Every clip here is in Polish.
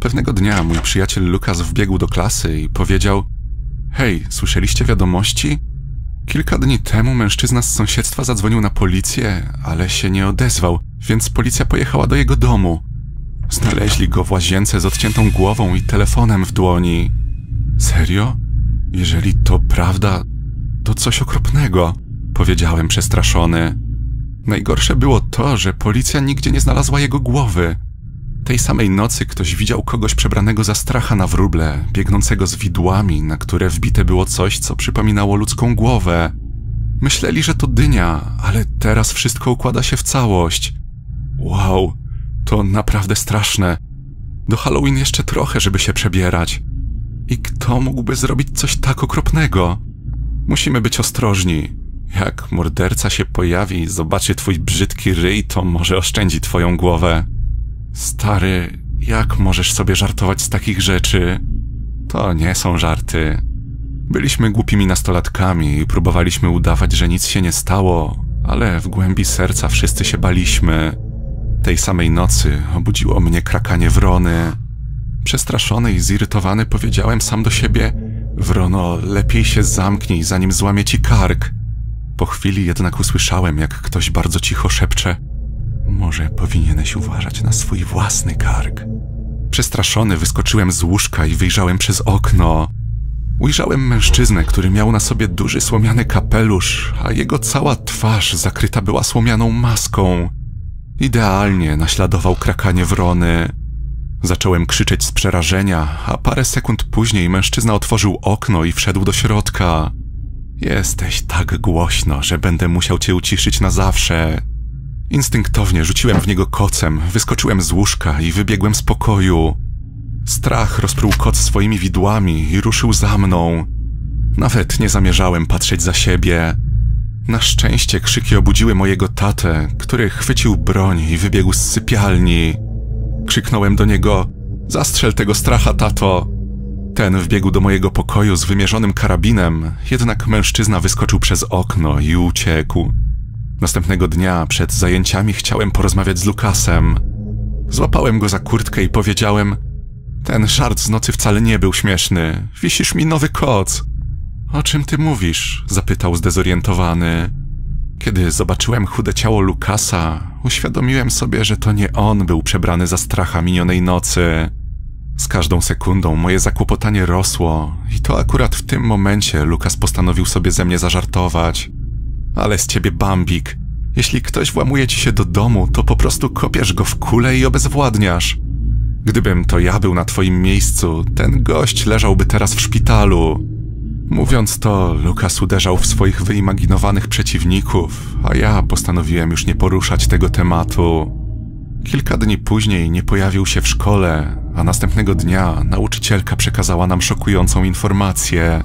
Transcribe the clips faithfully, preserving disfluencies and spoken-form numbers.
Pewnego dnia mój przyjaciel Lukas wbiegł do klasy i powiedział: hej, słyszeliście wiadomości? Kilka dni temu mężczyzna z sąsiedztwa zadzwonił na policję, ale się nie odezwał, więc policja pojechała do jego domu. Znaleźli go w łazience z odciętą głową i telefonem w dłoni. Serio? Jeżeli to prawda, to coś okropnego, powiedziałem przestraszony. Najgorsze było to, że policja nigdzie nie znalazła jego głowy. Tej samej nocy ktoś widział kogoś przebranego za stracha na wróble, biegnącego z widłami, na które wbite było coś, co przypominało ludzką głowę. Myśleli, że to dynia, ale teraz wszystko układa się w całość. Wow, to naprawdę straszne. Do Halloween jeszcze trochę, żeby się przebierać. I kto mógłby zrobić coś tak okropnego? Musimy być ostrożni. Jak morderca się pojawi i zobaczy twój brzydki ryj, to może oszczędzi twoją głowę. Stary, jak możesz sobie żartować z takich rzeczy? To nie są żarty. Byliśmy głupimi nastolatkami i próbowaliśmy udawać, że nic się nie stało, ale w głębi serca wszyscy się baliśmy. Tej samej nocy obudziło mnie krakanie wrony. Przestraszony i zirytowany powiedziałem sam do siebie: Wrono, lepiej się zamknij, zanim złamie ci kark. Po chwili jednak usłyszałem, jak ktoś bardzo cicho szepcze: może powinieneś uważać na swój własny kark. Przestraszony wyskoczyłem z łóżka i wyjrzałem przez okno. Ujrzałem mężczyznę, który miał na sobie duży słomiany kapelusz, a jego cała twarz zakryta była słomianą maską. Idealnie naśladował krakanie wrony. Zacząłem krzyczeć z przerażenia, a parę sekund później mężczyzna otworzył okno i wszedł do środka. Jesteś tak głośno, że będę musiał cię uciszyć na zawsze. Instynktownie rzuciłem w niego kocem, wyskoczyłem z łóżka i wybiegłem z pokoju. Strach rozpruł koc swoimi widłami i ruszył za mną. Nawet nie zamierzałem patrzeć za siebie. Na szczęście krzyki obudziły mojego tatę, który chwycił broń i wybiegł z sypialni. Krzyknąłem do niego: zastrzel tego stracha, tato! Ten wbiegł do mojego pokoju z wymierzonym karabinem, jednak mężczyzna wyskoczył przez okno i uciekł. Następnego dnia przed zajęciami chciałem porozmawiać z Lukasem. Złapałem go za kurtkę i powiedziałem: ten żart z nocy wcale nie był śmieszny. Wisisz mi nowy koc. O czym ty mówisz? Zapytał zdezorientowany. Kiedy zobaczyłem chude ciało Lukasa, uświadomiłem sobie, że to nie on był przebrany za stracha minionej nocy. Z każdą sekundą moje zakłopotanie rosło i to akurat w tym momencie Lukas postanowił sobie ze mnie zażartować. Ale z ciebie bambik. Jeśli ktoś włamuje ci się do domu, to po prostu kopiesz go w kulę i obezwładniasz. Gdybym to ja był na twoim miejscu, ten gość leżałby teraz w szpitalu. Mówiąc to, Lukas uderzał w swoich wyimaginowanych przeciwników, a ja postanowiłem już nie poruszać tego tematu. Kilka dni później nie pojawił się w szkole, a następnego dnia nauczycielka przekazała nam szokującą informację.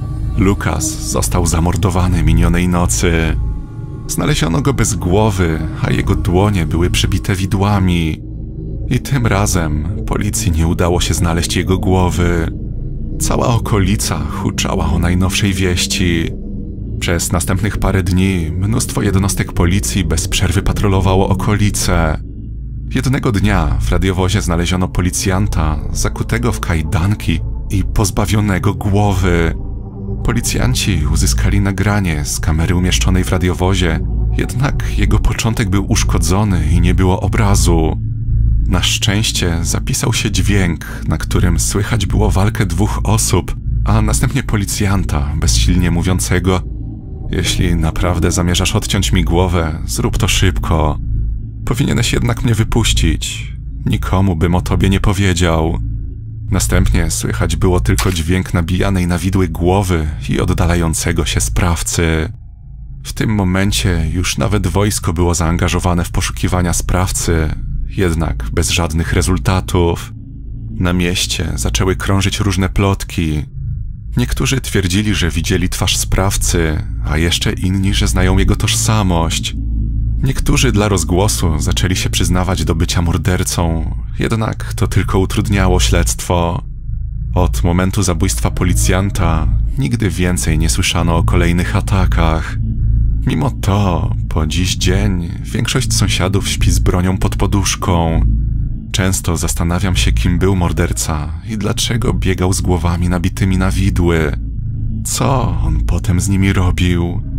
Lukas został zamordowany minionej nocy. Znaleziono go bez głowy, a jego dłonie były przybite widłami. I tym razem policji nie udało się znaleźć jego głowy. Cała okolica huczała o najnowszej wieści. Przez następnych parę dni mnóstwo jednostek policji bez przerwy patrolowało okolice. Jednego dnia w radiowozie znaleziono policjanta zakutego w kajdanki i pozbawionego głowy. Policjanci uzyskali nagranie z kamery umieszczonej w radiowozie, jednak jego początek był uszkodzony i nie było obrazu. Na szczęście zapisał się dźwięk, na którym słychać było walkę dwóch osób, a następnie policjanta bezsilnie mówiącego: jeśli naprawdę zamierzasz odciąć mi głowę, zrób to szybko. Powinieneś jednak mnie wypuścić. Nikomu bym o tobie nie powiedział. Następnie słychać było tylko dźwięk nabijanej na widły głowy i oddalającego się sprawcy. W tym momencie już nawet wojsko było zaangażowane w poszukiwania sprawcy, jednak bez żadnych rezultatów. Na mieście zaczęły krążyć różne plotki. Niektórzy twierdzili, że widzieli twarz sprawcy, a jeszcze inni, że znają jego tożsamość. Niektórzy dla rozgłosu zaczęli się przyznawać do bycia mordercą, jednak to tylko utrudniało śledztwo. Od momentu zabójstwa policjanta nigdy więcej nie słyszano o kolejnych atakach. Mimo to, po dziś dzień, większość sąsiadów śpi z bronią pod poduszką. Często zastanawiam się, kim był morderca i dlaczego biegał z głowami nabitymi na widły. Co on potem z nimi robił?